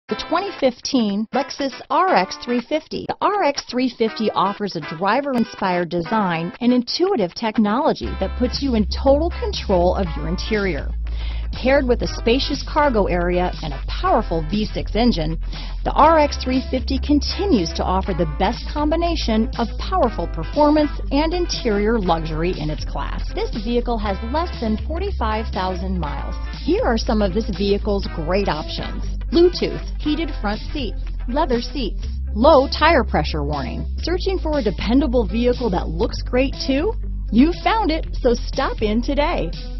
The 2015 Lexus RX 350. The RX 350 offers a driver-inspired design and intuitive technology that puts you in total control of your interior. Paired with a spacious cargo area and a powerful V6 engine, the RX 350 continues to offer the best combination of powerful performance and interior luxury in its class. This vehicle has less than 45,000 miles. Here are some of this vehicle's great options: Bluetooth, heated front seats, leather seats, low tire pressure warning. Searching for a dependable vehicle that looks great too? You found it, so stop in today.